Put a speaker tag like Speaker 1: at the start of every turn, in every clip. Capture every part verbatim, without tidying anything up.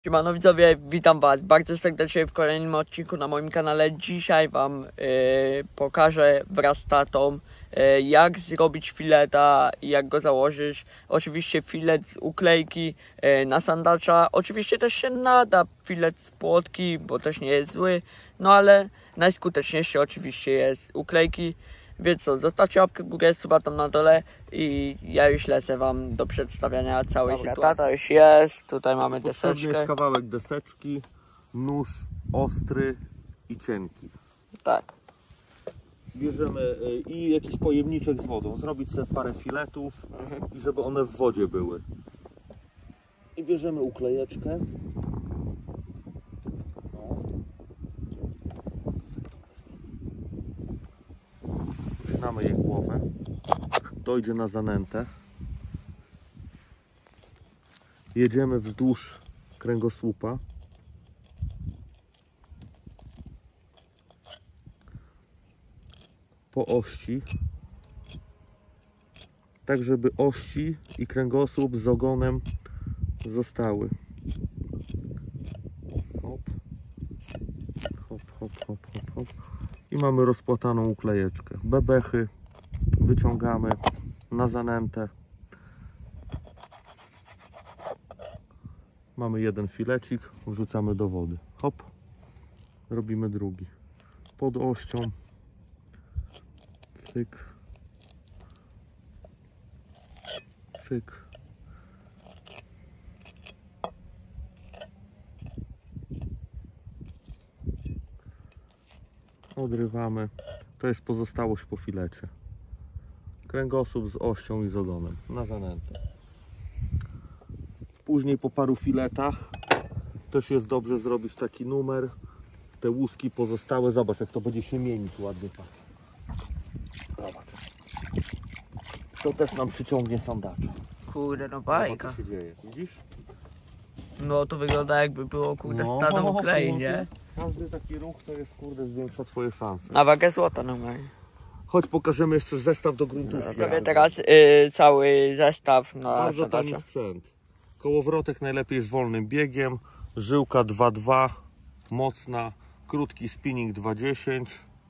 Speaker 1: Siemano widzowie, witam was bardzo serdecznie w kolejnym odcinku na moim kanale. Dzisiaj wam yy, pokażę wraz z tatą yy, jak zrobić fileta i jak go założyć. Oczywiście filet z uklejki yy, na sandacza. Oczywiście też się nada filet z płotki, bo też nie jest zły. No ale najskuteczniejszy oczywiście jest uklejki. Więc co, zostawcie łapkę w górę, suba tam na dole i ja już lecę wam do przedstawiania całej Dobra, sytuacji. Tata już jest, tutaj mamy
Speaker 2: Potrzebny
Speaker 1: deseczkę.
Speaker 2: jest kawałek deseczki, nóż ostry i cienki.
Speaker 1: Tak.
Speaker 2: Bierzemy y, i jakiś pojemniczek z wodą, zrobić sobie parę filetów mhm. i żeby one w wodzie były. I bierzemy uklejeczkę. Wcinamy jej głowę, dojdzie na zanętę. Jedziemy wzdłuż kręgosłupa. Po ości. Tak, żeby ości i kręgosłup z ogonem zostały. Hop. Hop, hop, hop, hop, hop. I mamy rozpłataną uklejeczkę. Bebechy wyciągamy na zanętę. Mamy jeden filecik, wrzucamy do wody. Hop. Robimy drugi. Pod ością. Cyk. Cyk. Odrywamy. To jest pozostałość po filecie. Kręgosłup z ością i z ogonem na zanętę. Później po paru filetach też jest dobrze zrobić taki numer. Te łuski pozostałe, zobacz jak to będzie się mienić ładnie, patrz. Zobacz. To też nam przyciągnie sandacza.
Speaker 1: Kurde, no bajka.
Speaker 2: Zobacz, co się dzieje, widzisz?
Speaker 1: No to wygląda jakby było kurde no, stado uklei, nie?
Speaker 2: Każdy taki ruch to jest kurde zwiększa twoje szanse.
Speaker 1: Na wagę złota normalnie.
Speaker 2: Chodź pokażemy jeszcze zestaw do gruntówki.
Speaker 1: No, sobie teraz y, cały zestaw na
Speaker 2: bardzo tani sprzęt. Kołowrotek najlepiej z wolnym biegiem. Żyłka dwa dwa, mocna. Krótki spinning dwa dziesięć.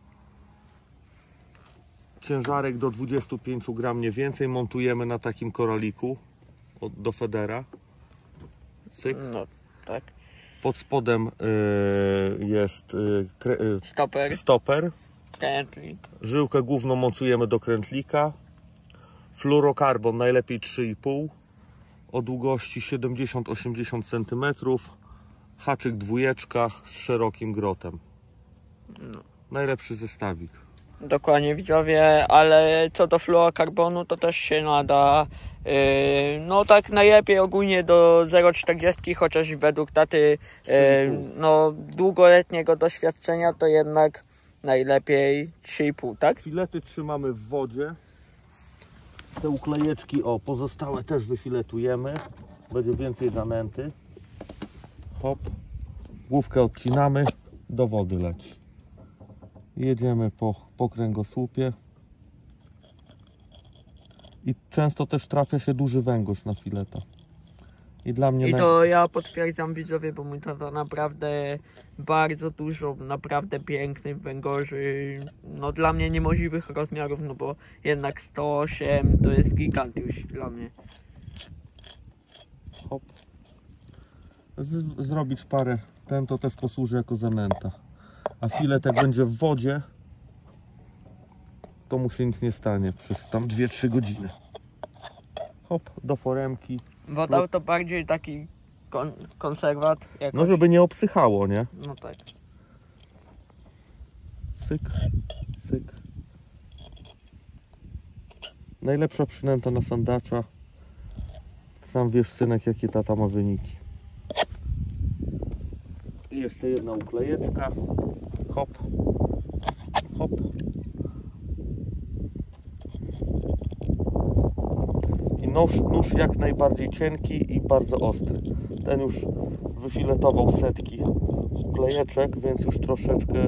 Speaker 2: Ciężarek do dwudziestu pięciu gram mniej więcej. Montujemy na takim koraliku od, do federa. Cyk.
Speaker 1: No, tak.
Speaker 2: Pod spodem y, jest y, kre, y,
Speaker 1: stoper.
Speaker 2: stoper.
Speaker 1: Krętlik.
Speaker 2: Żyłkę główną mocujemy do krętlika. Fluorokarbon najlepiej trzy i pół. O długości siedemdziesiąt do osiemdziesięciu centymetrów. Haczyk dwójeczka z szerokim grotem. No. Najlepszy zestawik.
Speaker 1: Dokładnie widzowie, ale co do fluorokarbonu to też się nada. Yy, no tak najlepiej ogólnie do zero przecinek czterdzieści, chociaż według taty yy, no, długoletniego doświadczenia to jednak najlepiej trzy i pół, tak?
Speaker 2: Filety trzymamy w wodzie. Te uklejeczki, o, pozostałe też wyfiletujemy. Będzie więcej zanęty. Hop. Główkę odcinamy, do wody leci. Jedziemy po, po kręgosłupie. I często też trafia się duży węgorz na fileta. I dla mnie...
Speaker 1: I
Speaker 2: naj...
Speaker 1: to ja potwierdzam widzowie, bo mój tata naprawdę bardzo dużo, naprawdę pięknych węgorzy. No dla mnie niemożliwych rozmiarów, no bo jednak sto osiem to jest gigant już dla mnie.
Speaker 2: Hop. Z, zrobić parę, ten to też posłuży jako zanęta. A filet jak będzie w wodzie, to mu się nic nie stanie przez tam dwie trzy godziny. Hop, do foremki.
Speaker 1: Woda to bardziej taki kon konserwat. Jakoś.
Speaker 2: No żeby nie obsychało, nie?
Speaker 1: No tak.
Speaker 2: Cyk, cyk. Najlepsza przynęta na sandacza. Sam wiesz, synek, jakie tata ma wyniki. I jeszcze jedna uklejeczka. Hop, hop. I nóż, nóż jak najbardziej cienki i bardzo ostry. Ten już wyfiletował setki uklejeczek, więc już troszeczkę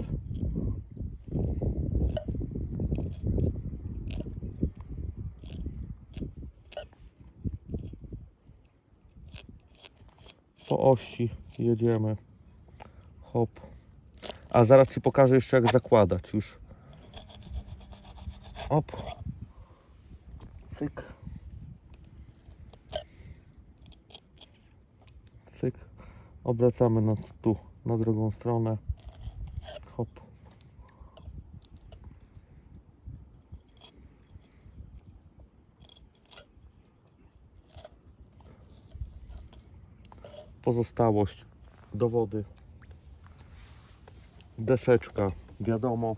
Speaker 2: po ości jedziemy. Hop. A zaraz Ci pokażę jeszcze, jak zakładać już. Hop. Cyk. Cyk. Obracamy na, tu, na drugą stronę. Hop. Pozostałość do wody. Deseczka, wiadomo.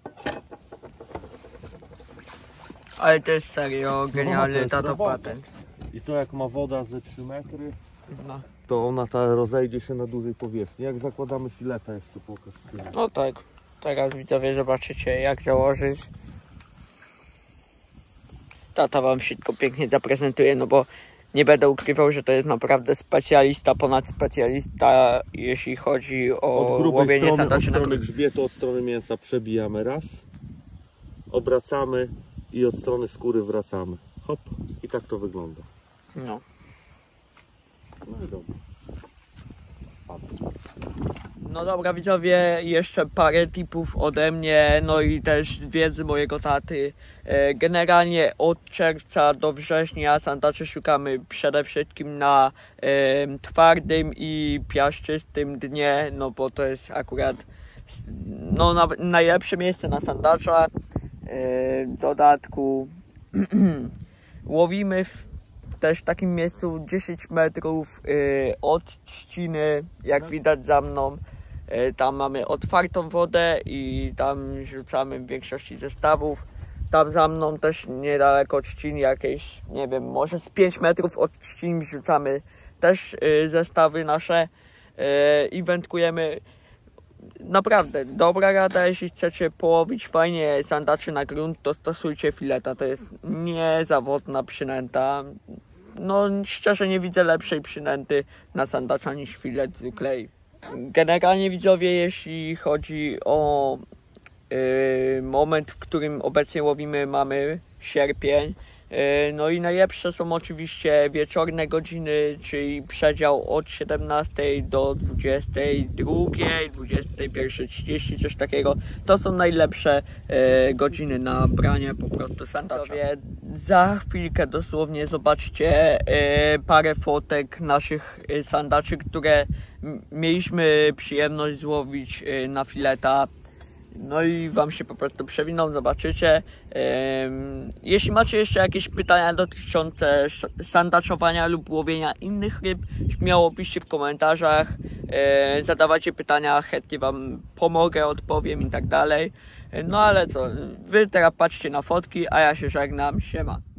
Speaker 1: Ale to jest serio genialny
Speaker 2: jest
Speaker 1: tato
Speaker 2: robota.
Speaker 1: patent.
Speaker 2: I to jak ma woda ze trzy metry,
Speaker 1: No.
Speaker 2: to ona ta rozejdzie się na dużej powierzchni. Jak zakładamy fileta, jeszcze pokaż.
Speaker 1: no tak, teraz widzowie zobaczycie, jak założyć. Tata wam wszystko pięknie zaprezentuje, no bo nie będę ukrywał, że to jest naprawdę specjalista, ponad specjalista, jeśli chodzi o
Speaker 2: Od grubej
Speaker 1: łowienie
Speaker 2: strony, od
Speaker 1: sandaczy na
Speaker 2: strony
Speaker 1: grunt.
Speaker 2: grzbietu, od strony mięsa przebijamy raz, obracamy i od strony skóry wracamy. Hop, i tak to wygląda.
Speaker 1: No.
Speaker 2: No i dobra. Spadł.
Speaker 1: No dobra widzowie, jeszcze parę tipów ode mnie, no i też z wiedzy mojego taty. E, Generalnie od czerwca do września sandaczy szukamy przede wszystkim na e, twardym i piaszczystym dnie, no bo to jest akurat no, na, najlepsze miejsce na sandacza. E, W dodatku łowimy w też w takim miejscu dziesięć metrów y, od trzciny, jak widać za mną. Y, tam mamy otwartą wodę i tam rzucamy w większości zestawów. Tam za mną też niedaleko trzcin, jakieś, nie wiem, może z pięć metrów od trzcin rzucamy też y, zestawy nasze y, i wędkujemy. Naprawdę, dobra rada, jeśli chcecie połowić fajnie sandaczy na grunt, to stosujcie fileta, to jest niezawodna przynęta. No szczerze nie widzę lepszej przynęty na sandacza niż filet zwykłej. Generalnie widzowie, jeśli chodzi o yy, moment, w którym obecnie łowimy, mamy sierpień. No i najlepsze są oczywiście wieczorne godziny, czyli przedział od siedemnastej do dwudziestej drugiej, dwudziestej pierwszej trzydzieści, coś takiego. To są najlepsze e, godziny na branie po prostu sandacza. Za chwilkę dosłownie zobaczcie e, parę fotek naszych e, sandaczy, które mieliśmy przyjemność złowić e, na fileta. No i wam się po prostu przewiną, zobaczycie. Jeśli macie jeszcze jakieś pytania dotyczące sandaczowania lub łowienia innych ryb, śmiało piszcie w komentarzach, zadawajcie pytania, chętnie wam pomogę, odpowiem i tak dalej. No ale co, wy teraz patrzcie na fotki, a ja się żegnam, siema.